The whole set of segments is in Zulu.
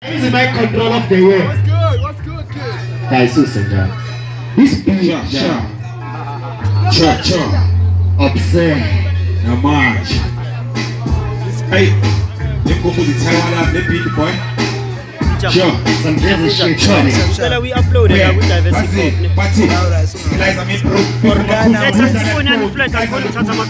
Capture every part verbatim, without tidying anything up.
This is my control of the year. What's good? What's good, kid? Guys, Susan, this beat, sure, sure, sure, upset, now march. Hey, you go to the Taiwan, the beat boy. sure, some crazy shit, sure. So we upload it, we diversify. That's it, that's it. Guys, I mean, for Ghana, let's just phone and flight and phone to Tata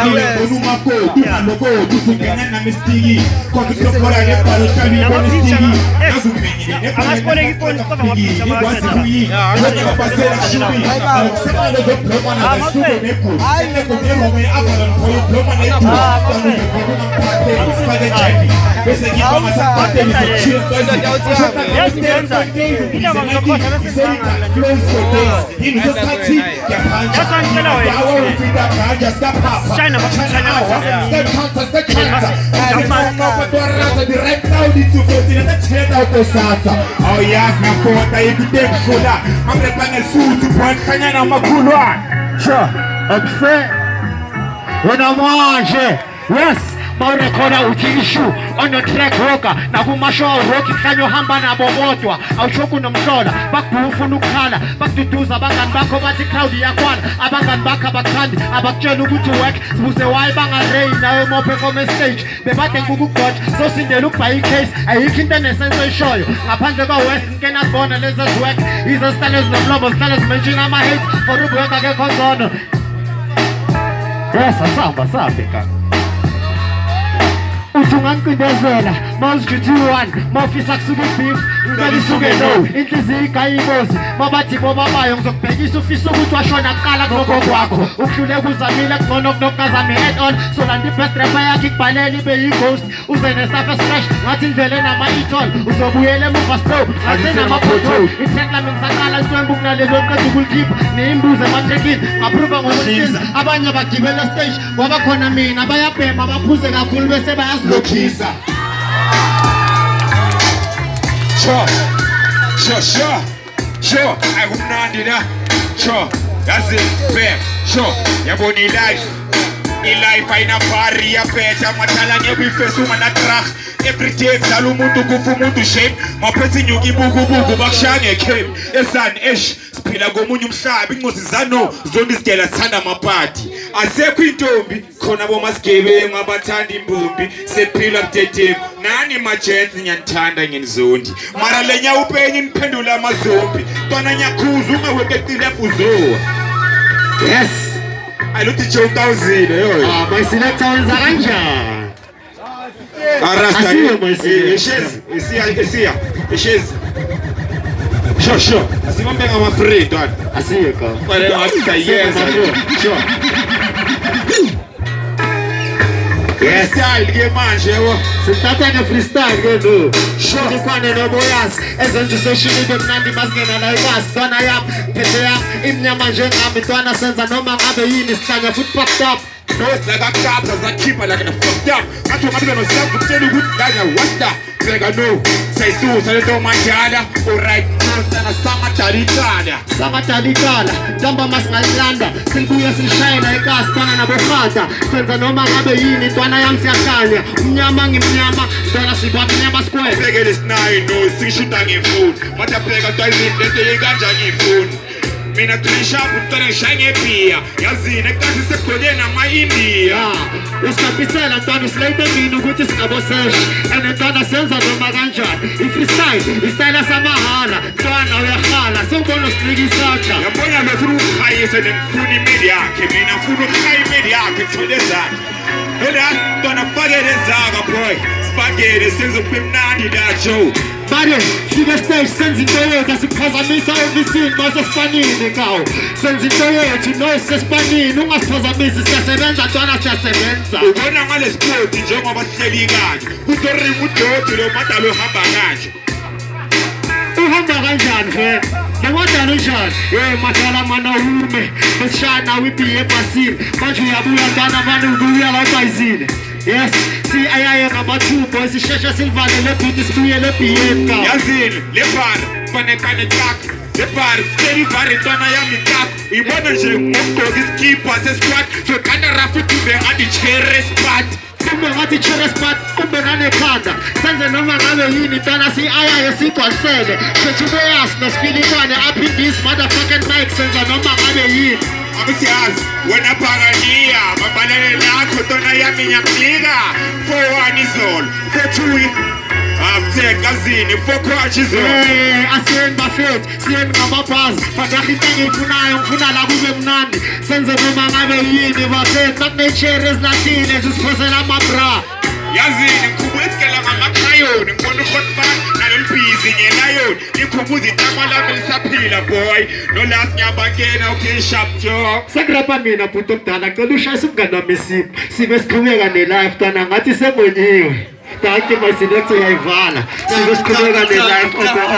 Yes, oh yes, my fault. I did that for that. I'm the panel suit to point Kanyana Makulwa. Sure, upset. When I'm on, yes. Maurekoda utishu on the track rocker na kumasho roki kanyo hamba na bomotwa auchoku no mshoda bakufunukala bakutuza bakan bako bati crowd ya kwana abangan baka bakandi abakchelu kutu work sibuse why banga rain na mope come stage bebate kuku coach so sinde look by case ayikinte nesense shoyo ngaphandle kwa west nkena bona leza work izo stales no global stales mention ama hate for ubeka ke konzono. Yes, asamba sabeka Utungan kundezela, mawujuthi one, mawufisa kusuka beef, ungalisuke no, inhliziyo ikayibozi, mabati bobabayo ngizokubhekisa ufisa ukuthi washona kuqala kulokho kwakho, ukudlule kuzamile kunono kunokazami head on, so landi best rapper yakhe ikubhalele ibe yi-ghost, uze ne-surface fresh, ngathi indlele nama-e-tol, uzobuyela emuva slow, ngathi nama-pothole, i-track lami ngisaqala ntwembu kunalelo qeda ukulikhipha, neyimbuzi emathekini, ngapruva ngokusiza, abanye bagibela stage, wabakhona mina, bayabhema, baphuze kakhulu bese bayazi Lokisa. Sure, sure, sure, sure. I hope not did that. Sure, that's it. Fair, sure. You're born in life. In life, I na party, I bet I'm a talent. Every face woman I track. Every day, Salumutu Gufumutu shape. My person you give Bugu Bugu Bakshang came. Esan Esh, Spila Gomunium Shab, Mosizano, Zondis Gela Sanda Mapati. I say Quintombi, Konabomas gave him a batandi bumbi, said Pillar Tete, Nani Machets and Tanda in Zondi. Maralenya Upen in Pendula Mazombi, Tonanya Kuzuma will get the Lefuzo. Yes. I looked at your thousand. Ah, my selector is Aranja. Arasta, it's here, it's here, it's here. Sure, sure. I see one thing I'm afraid, Don. I see you, come. But I say yes, sure. Yes, style, game man, Jewo. C'est pas un freestyle, go. Sfilikwane no boyas. Ezenze social media mnandi masgena na iwas. Dona yam, pete yam, imnya manje ngami dona senza noma ngabe yini stanya foot fucked up. No, it's like a cop, as a keeper, like a fucked up. That's what I'm going to say. I'm going to tell you what's that? Like I know. Say so, so they don't mind Jada. Alright, now Sama Talikana. Sama Talikana. Jamba Masmalanda. Silbuya Silshina, Ekas, Pana Bofata. Senza noma ngabe yini, Dona yam siakanya. Mnyama mnyama, Dona Sibat Nyama Square. Pega this nine, no, sing shit on your phone. What a pega toy, let's say you got your phone. Mina tulisha putana shanye pia yazine kasi sekole na maimia usipisela ntwana slate ngini ukuthi singabosesh ene ntwana senza noma kanjani ifreestyle istyle samahala ntwana uyahala sewubona usilikisaka yabona lofuna ukhayise nemfuni media yakhe mina mfuna ukhayi media yakhe tholeza ela ntwana fakele zaka boy spaghetti senza kubemnandi da Joe Bade, sika stage senza into yethu asiphazamisa everything mase sifanile ngawo senza into yethu no sesifanile ungasiphazamisi siyasebenza ntwana siyasebenza ubona ngale sport njengoba sihleli kanje kuzoringa udoti lo madalo hamba kanje uhamba kanjani he Ngiwada njani eh mathala mana ume besishana wipiye ebhasini manje uyabuya ntwana abantu ubuya la ebhayizini Yes, see ayaye ngama-two boys ishesha silivalele bhuti sibuyele ebhiyeni ka yazini le bar fanekane takho le bar selivari ntwana yami takho uyibona nje ngokugqoka isikipha sesquad sokhanda rafu tube ngandichere spot kumbe ngathi cherry spot kumbe nanekhanda senze noma ngabe yini ntana si ayayo sigwasele Fethubeyas noSfilikwane up in this motherfucking mic senza noma ngabe yini akusiyazi wena phakaniya mabalele lakho tona yami nyamnika for one izolo for two After kazini for kwachi izolo eh asiyeni bafethu siyeni ngamabhazi fadahi ngifuna ngifuna la kube mnandi senze noma ngabe yini bafethu nakunecherry ezilahlile zisiphosela amabra yazini ngikhumbula isikela ngamakhayoni ngibona ukhotba nalolibhizi ngelayoni ngikhumbuza itama lami lisaphila boy no last nyabangena okay sharp job segrapa mina bhuti omdala cela ushayise umngane wami isipho sibe siqhubeka ne-life tana ngathi semonyiwe thank you my selector yayivala sibe siqhubeka ne-life